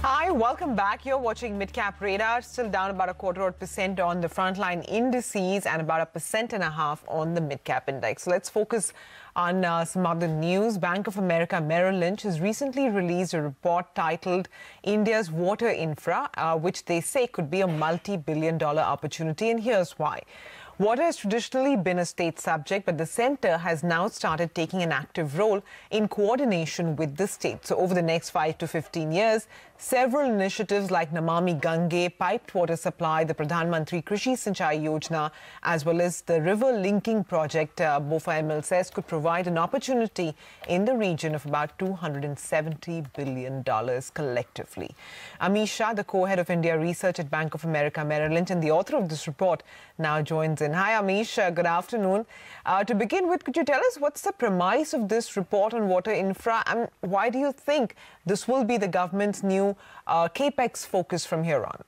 Hi, welcome back. You're watching Midcap Radar, still down about 0.25% on the frontline indices and about 1.5% on the Midcap Index. So let's focus on some other news. Bank of America Merrill Lynch has recently released a report titled India's Water Infra, which they say could be a multi-billion-dollar opportunity, and here's why. Water has traditionally been a state subject, but the centre has now started taking an active role in coordination with the state. So over the next 5 to 15 years, several initiatives like Namami Gange, piped water supply, the Pradhan Mantri Krishi Sinchai Yojana, as well as the river linking project, BOFA ML says, could provide an opportunity in the region of about $270 billion collectively. Amish Shah, the co-head of India Research at Bank of America Merrill Lynch and the author of this report, now joins in. Hi, Amish. Good afternoon. To begin with, could you tell us what's the premise of this report on water infra, and why do you think this will be the government's new capex focus from here on?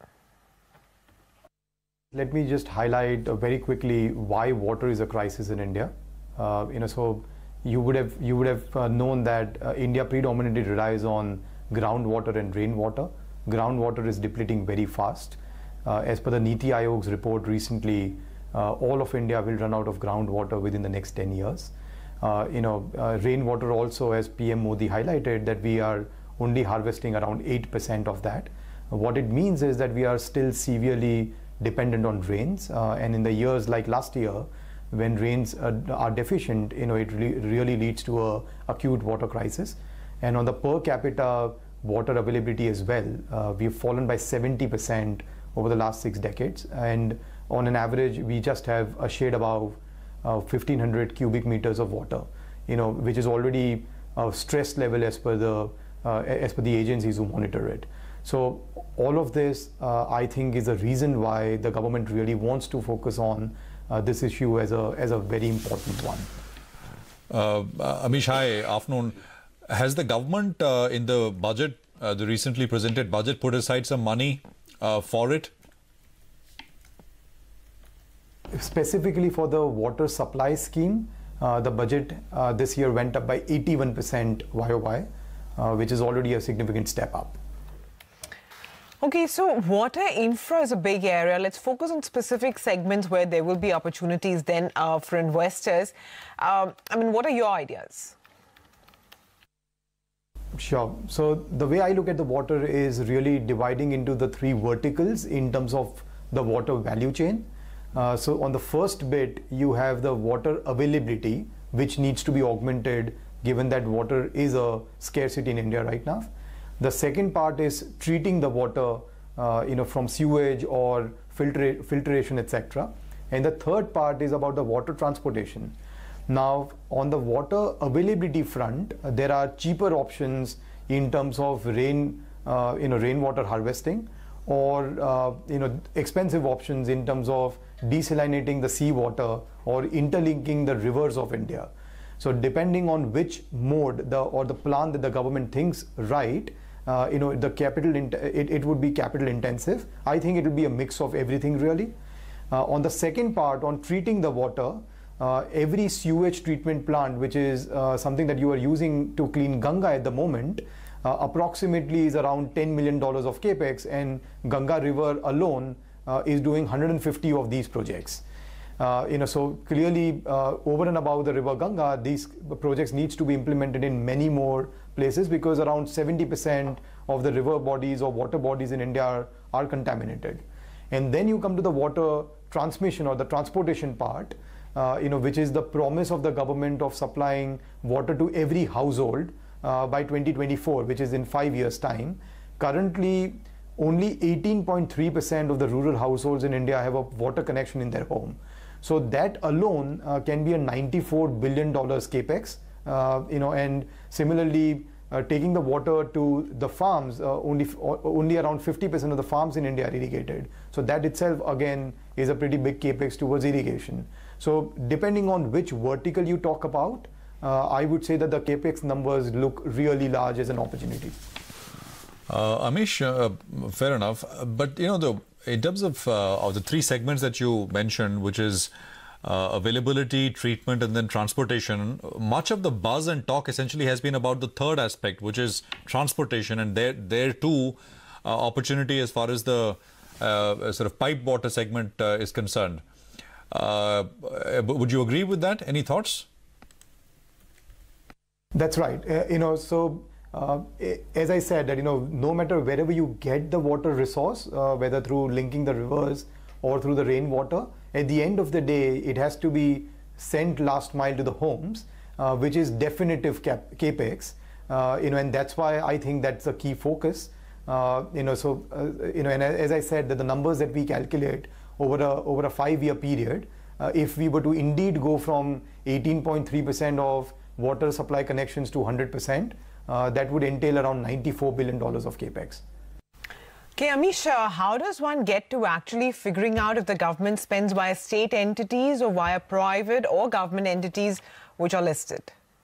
Let me just highlight very quickly why water is a crisis in India. So you would have known that India predominantly relies on groundwater and rainwater. Groundwater is depleting very fast. As per the Niti Aayog's report recently, all of India will run out of groundwater within the next 10 years. Rainwater also, as PM Modi highlighted, that we are only harvesting around 8% of that. What it means is that we are still severely dependent on rains, and in the years like last year, when rains are deficient, it really leads to a acute water crisis. And on the per capita water availability as well, we've fallen by 70% over the last 6 decades, and on an average we just have a shade above 1500 cubic meters of water, which is already a stress level as per the agencies who monitor it. So all of this I think is a reason why the government really wants to focus on this issue as a very important one. Amish, hi, afternoon. Has the government in the budget, the recently presented budget, put aside some money for it? Specifically for the water supply scheme, the budget this year went up by 81% YOY, which is already a significant step up. Okay, so water infra is a big area. Let's focus on specific segments where there will be opportunities then for investors. What are your ideas? Sure. So the way I look at the water is really dividing into the 3 verticals in terms of the water value chain. So on the first bit, you have the water availability, which needs to be augmented given that water is a scarcity in India right now. The second part is treating the water, from sewage or filtration, etc. And the third part is about the water transportation. Now, on the water availability front, there are cheaper options in terms of rainwater harvesting, or expensive options in terms of desalinating the seawater or interlinking the rivers of India. So depending on which mode or the plan that the government thinks right, it would be capital intensive. I think it will be a mix of everything really. On the second part, on treating the water, every sewage treatment plant, which is something that you are using to clean Ganga at the moment, approximately is around $10 million of capex, and Ganga River alone is doing 150 of these projects. So clearly, over and above the river Ganga, these projects needs to be implemented in many more places, because around 70% of the river bodies or water bodies in India are contaminated. And then you come to the water transmission or the transportation part, which is the promise of the government of supplying water to every household by 2024, which is in 5 years' time. Currently, only 18.3% of the rural households in India have a water connection in their home. So that alone can be a $94 billion capex, and similarly, taking the water to the farms, only around 50% of the farms in India are irrigated. So that itself again is a pretty big capex towards irrigation. So depending on which vertical you talk about, I would say that the capex numbers look really large as an opportunity. Amish, fair enough. But in terms of the 3 segments that you mentioned, which is availability, treatment, and then transportation, much of the buzz and talk essentially has been about the third aspect, which is transportation. And there too, opportunity as far as the sort of pipe water segment is concerned. Would you agree with that? Any thoughts? That's right. As I said, that no matter wherever you get the water resource, whether through linking the rivers or through the rainwater, at the end of the day, it has to be sent last mile to the homes, which is definitive capex. And that's why I think that's a key focus. And as I said, that the numbers that we calculate over a 5-year period, if we were to indeed go from 18.3% of water supply connections to 100%, that would entail around $94 billion of capex. Okay, Amish, how does one get to actually figuring out if the government spends via state entities or via private or government entities which are listed?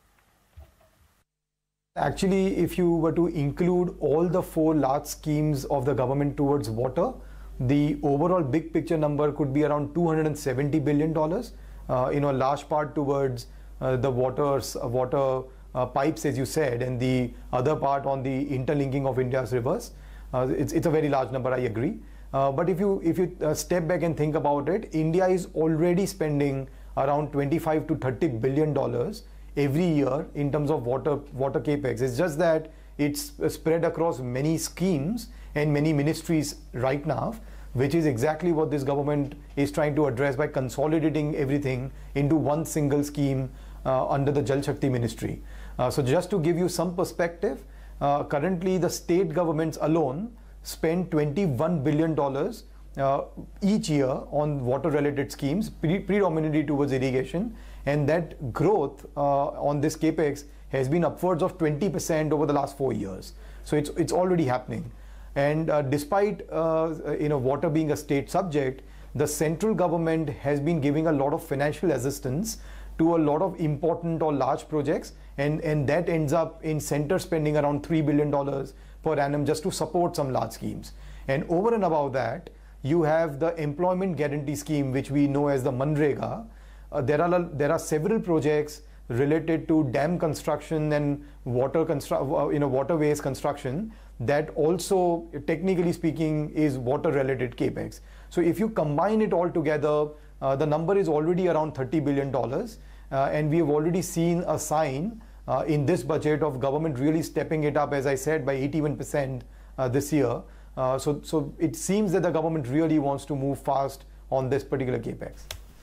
Actually, if you were to include all the 4 large schemes of the government towards water, the overall big picture number could be around $270 billion, a large part towards the water pipes, as you said, and the other part on the interlinking of India's rivers. It's a very large number, I agree. But if you step back and think about it, India is already spending around $25 to $30 billion every year in terms of water capex. It's just that it's spread across many schemes and many ministries right now, which is exactly what this government is trying to address by consolidating everything into one single scheme under the Jal Shakti ministry. So just to give you some perspective, currently the state governments alone spend $21 billion each year on water related schemes, predominantly towards irrigation, and that growth on this capex has been upwards of 20% over the last 4 years. So it's already happening. And despite water being a state subject, the central government has been giving a lot of financial assistance to a lot of important or large projects, and that ends up in center spending around $3 billion per annum just to support some large schemes. And over and above that, you have the employment guarantee scheme, which we know as the Manrega. There are several projects related to dam construction and waterways construction that also, technically speaking, is water related capex. So if you combine it all together, the number is already around $30 billion, and we have already seen a sign in this budget of government really stepping it up, as I said, by 81% this year. So it seems that the government really wants to move fast on this particular capex.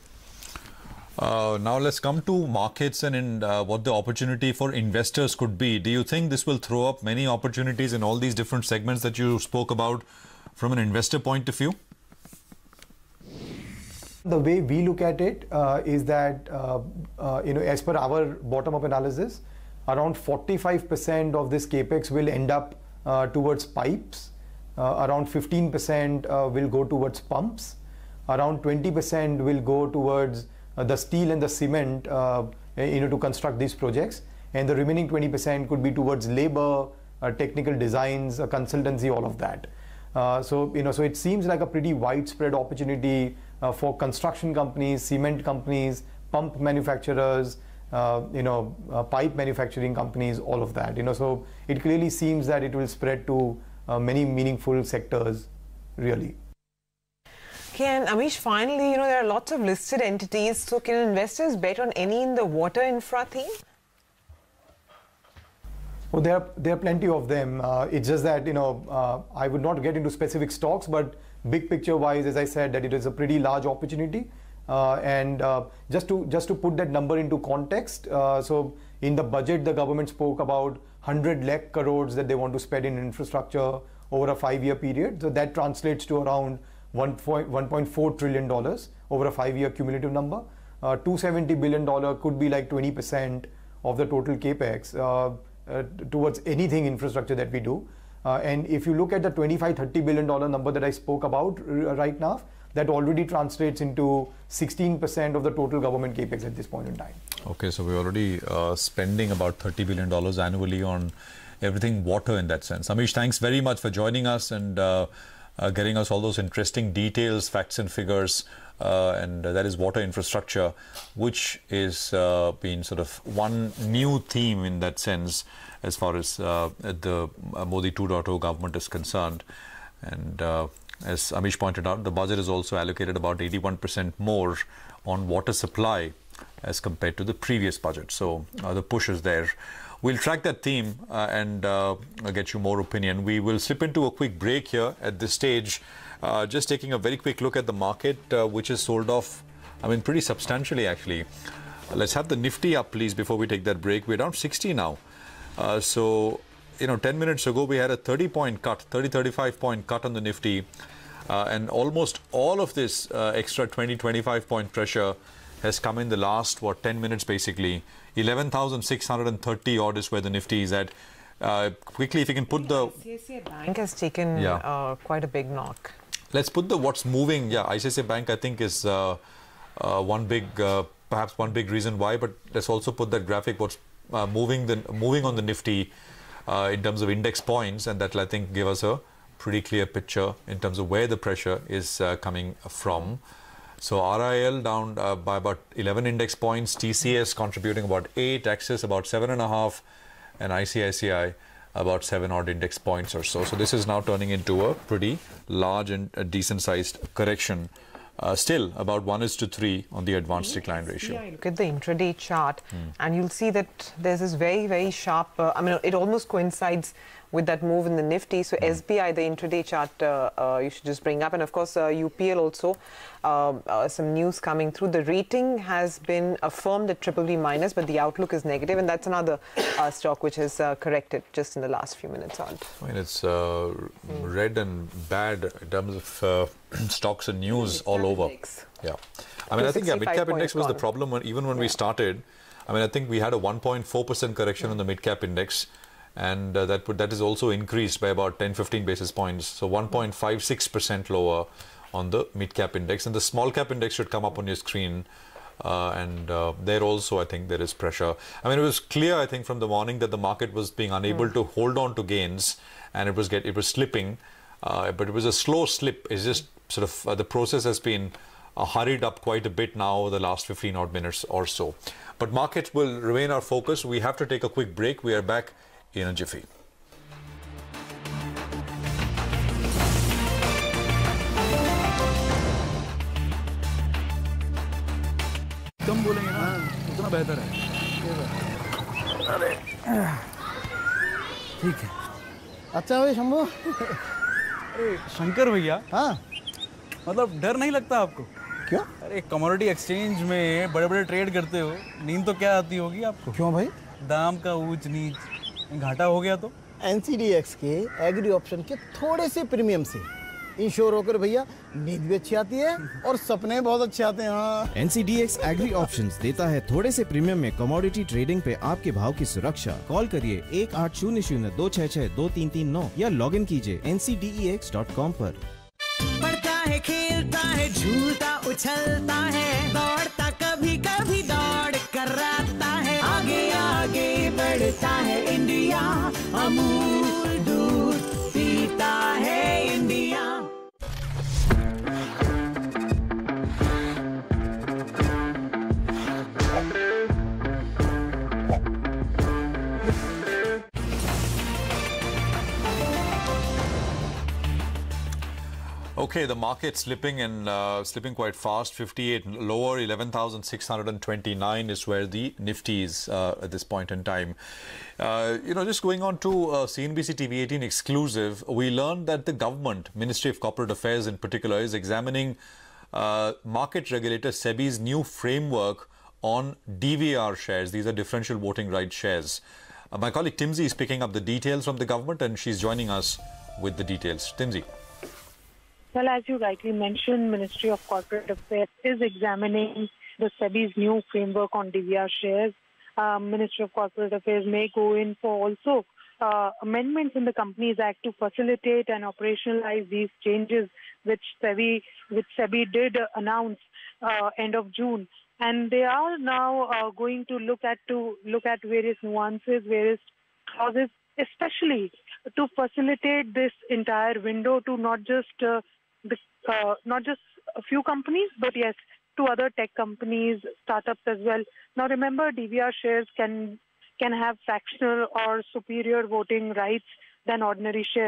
Now let's come to markets and what the opportunity for investors could be. Do you think this will throw up many opportunities in all these different segments that you spoke about from an investor point of view? The way we look at it is that, as per our bottom-up analysis, around 45% of this capex will end up towards pipes, around 15% will go towards pumps, around 20% will go towards the steel and the cement, to construct these projects, and the remaining 20% could be towards labor, technical designs, consultancy, all of that. So it seems like a pretty widespread opportunity for construction companies, cement companies, pump manufacturers, pipe manufacturing companies, all of that. So it clearly seems that it will spread to many meaningful sectors, really. Okay, and Amish, finally, there are lots of listed entities. So can investors bet on any in the water infra theme? Well, there are plenty of them. It's just that, I would not get into specific stocks, but big picture wise, as I said, that it is a pretty large opportunity. And just to put that number into context, so in the budget, the government spoke about 100 lakh crores that they want to spend in infrastructure over a 5-year period. So that translates to around $1.4 trillion over a 5-year cumulative number. $270 billion could be like 20% of the total capex towards anything infrastructure that we do. And if you look at the $25-30 billion number that I spoke about right now, that already translates into 16% of the total government capex at this point in time. Okay, so we're already spending about $30 billion annually on everything water in that sense. Amish, thanks very much for joining us and getting us all those interesting details, facts and figures, and that is water infrastructure, which is been sort of one new theme in that sense as far as the Modi 2.0 government is concerned. And as Amish pointed out, the budget is also allocated about 81% more on water supply as compared to the previous budget. So the push is there. We'll track that theme and get you more opinion. We will slip into a quick break here at this stage. Just taking a very quick look at the market, which is sold off, I mean, pretty substantially actually. Let's have the Nifty up, please, before we take that break. We're down 60 now. So, you know, 10 minutes ago, we had a 30-point cut, 35-point cut on the Nifty. And almost all of this extra 25-point pressure has come in the last, 10 minutes basically. 11,630 odd is where the Nifty is at. Quickly, if you can put the... ICICI Bank has taken quite a big knock. Let's put the what's moving. Yeah, ICICI Bank, I think, is perhaps one big reason why. But let's also put that graphic, what's moving on the Nifty in terms of index points. And that will, I think, give us a pretty clear picture in terms of where the pressure is coming from. So RIL down by about 11 index points, TCS contributing about 8, Axis about 7.5, and ICICI about 7 odd index points or so. So this is now turning into a pretty large and a decent sized correction. Still about 1:3 on the advanced decline ratio. Yeah, look at the intraday chart and you'll see that there's this very, very sharp, I mean, it almost coincides with that move in the Nifty. So SBI, the intraday chart, you should just bring up. And of course, UPL also, some news coming through. The rating has been affirmed at BBB-, but the outlook is negative. And that's another stock which has corrected just in the last few minutes on. I mean, it's red and bad in terms of stocks and news all over. Yeah. I mean, I think mid-cap index was the problem even when we started. I mean, I think we had a 1.4% correction on the mid-cap index. And that is also increased by about 10-15 basis points. So 1.56% lower on the mid-cap index. And the small-cap index should come up on your screen. There also, I think, there is pressure. I mean, it was clear, I think, from the morning that the market was being unable to hold on to gains. And it was slipping. But it was a slow slip. It's just sort of the process has been hurried up quite a bit now over the last 15 odd minutes or so. But markets will remain our focus. We have to take a quick break. We are back in a jiffy. कम बोलेंगे ना उतना बेहतर है। अरे ठीक है। अच्छा भाई शंभू। अरे शंकर भैया, हाँ मतलब डर नहीं लगता आपको? क्यों? अरे कमोडिटी एक्सचेंज में बड़े-बड़े ट्रेड करते हो, नींद तो क्या आती होगी आपको? क्यों भाई? दाम का ऊंच नीच, घाटा हो गया तो? NCDX के एग्री ऑप्शन के थोड़े से प्रीमियम से इंश्योर होकर भैया नींद भी अच्छी आती है और सपने बहुत अच्छे आते हैं। हाँ। NCDX एग्री ऑप्शंस देता है थोड़े से प्रीमियम में कमोडिटी ट्रेडिंग पे आपके भाव की सुरक्षा। कॉल करिए 1800-266-2339 या लॉग इन कीजिए ncdex.com पर। पढ़ता है, खेलता है, झूलता उछलता है, दौड़ता कभी कभी दौड़ कराता है, आगे आगे बढ़ता है इंडिया, अमूल दूध पीता है India. Okay, the market slipping and slipping quite fast. 58 lower, 11,629 is where the Nifty is at this point in time. Just going on to CNBC-TV18 exclusive, we learned that the government, Ministry of Corporate Affairs in particular, is examining market regulator SEBI's new framework on DVR shares. These are differential voting rights shares. My colleague Timsy is picking up the details from the government and she's joining us with the details. Timsy. Well, as you rightly mentioned, Ministry of Corporate Affairs is examining the SEBI's new framework on DVR shares. Ministry of Corporate Affairs may go in for also amendments in the Companies Act to facilitate and operationalize these changes, which SEBI did announce end of June. And they are now going to look at various nuances, various clauses, especially to facilitate this entire window to not just a few companies, but yes, to other tech companies, startups as well. Now remember, DVR shares can have fractional or superior voting rights than ordinary shares.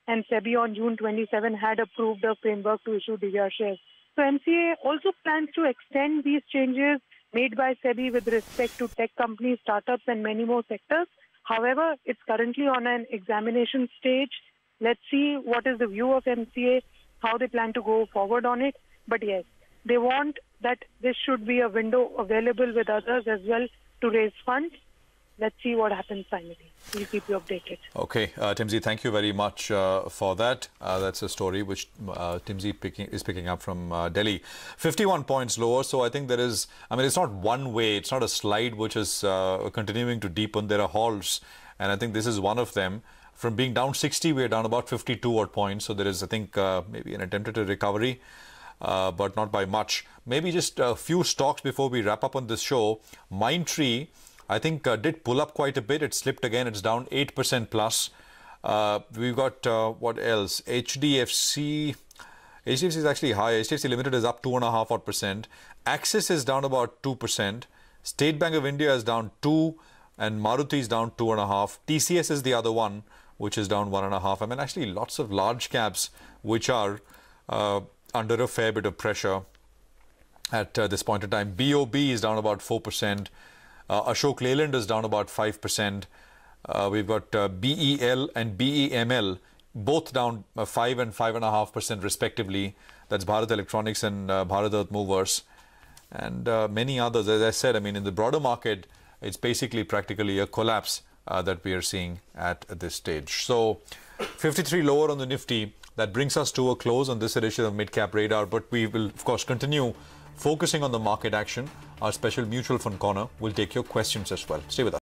and SEBI on June 27 had approved a framework to issue DVR shares. So MCA also plans to extend these changes made by SEBI with respect to tech companies, startups, and many more sectors. However, it's currently on an examination stage. Let's see what is the view of MCA, how they plan to go forward on it. But yes, they want that this should be a window available with others as well to raise funds. Let's see what happens finally. We'll keep you updated. Okay, Timsy, thank you very much for that. That's a story which Timsy is picking up from Delhi. 51 points lower, so I think there is, I mean, it's not one way, it's not a slide which is continuing to deepen. There are halts, and I think this is one of them. From being down 60, we're down about 52 odd points, so there is, I think, maybe an attempt at a recovery, but not by much. Maybe just a few stocks before we wrap up on this show. Mindtree, I think did pull up quite a bit. It slipped again. It's down 8% plus. We've got what else? HDFC. HDFC is actually high. HDFC Limited is up 2.5%. Axis is down about 2%. State Bank of India is down 2%, and Maruti is down 2.5%. TCS is the other one, which is down 1.5%. I mean, actually, lots of large caps which are under a fair bit of pressure at this point in time. BOB is down about 4%. Ashok Leyland is down about 5%. We've got BEL and BEML both down 5 and 5.5% respectively. That's Bharat Electronics and Bharat Earth Movers, and many others. As I said, I mean, in the broader market, it's basically practically a collapse that we are seeing at this stage. So 53 lower on the Nifty. That brings us to a close on this edition of Mid-Cap Radar, but we will, of course, continue focusing on the market action. Our special mutual fund corner will take your questions as well. Stay with us.